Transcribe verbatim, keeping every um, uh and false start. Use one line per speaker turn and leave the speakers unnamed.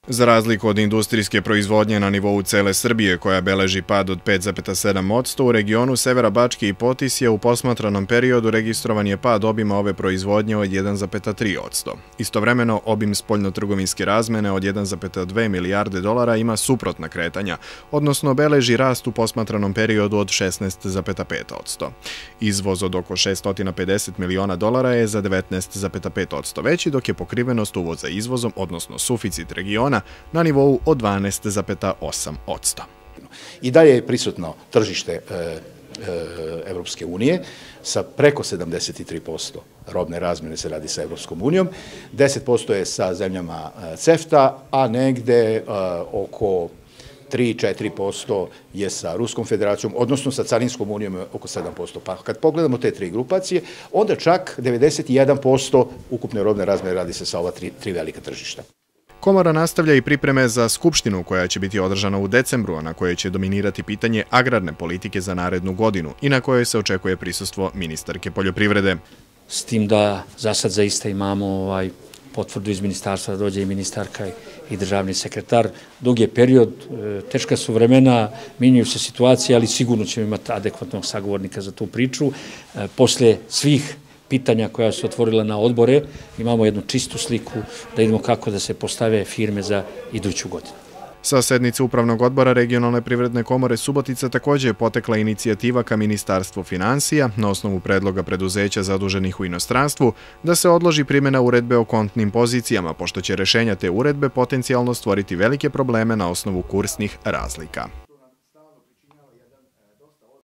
Za razliku od industrijske proizvodnje na nivou cele Srbije, koja beleži pad od pet zarez sedam posto, u regionu Severa Bačke i Potisje u posmatranom periodu registrovan je pad obima ove proizvodnje od jedan zarez tri posto. Istovremeno, obim spoljnotrgovinske razmene od jedan zarez dve milijarde dolara ima suprotna kretanja, odnosno beleži rast u posmatranom periodu od šesnaest zarez pet posto. Izvoz od oko šeststo pedeset miliona dolara je za devetnaest zarez pet posto veći, dok je pokrivenost uvoza izvozom, odnosno suficit regiona, na nivou od dvanaest zarez osam posto.
I dalje je prisutno tržište Evropske unije sa preko sedamdeset tri posto robne razmene se radi sa Evropskom unijom, deset posto je sa zemljama CEFTA, a negde oko tri do četiri posto je sa Ruskom federacijom, odnosno sa Carinskom unijom oko sedam posto. Pa kad pogledamo te tri grupacije, onda čak devedeset jedan posto ukupne robne razmene radi se sa ova tri, tri velika tržišta.
Komora nastavlja i pripreme za skupštinu koja će biti održana u decembru, a na kojoj će dominirati pitanje agrarne politike za narednu godinu i na kojoj se očekuje prisustvo ministarke poljoprivrede.
S tim da za sad zaista imamo ovaj potvrdu iz ministarstva da dođe i ministarka i državni sekretar. Dug je period, teška su vremena, minjaju se situacije, ali sigurno ćemo imati adekvatnog sagovornika za tu priču. Posle svih pitanja koja su otvorila na odbore, imamo jednu čistu sliku da vidimo kako da se postave firme za iduću godinu.
Sa sednice Upravnog odbora Regionalne privredne komore Subotica također je potekla inicijativa ka Ministarstvu finansija na osnovu predloga preduzeća zaduženih u inostranstvu da se odloži primjena uredbe o kontnim pozicijama, pošto će rešenja te uredbe potencijalno stvoriti velike probleme na osnovu kursnih razlika.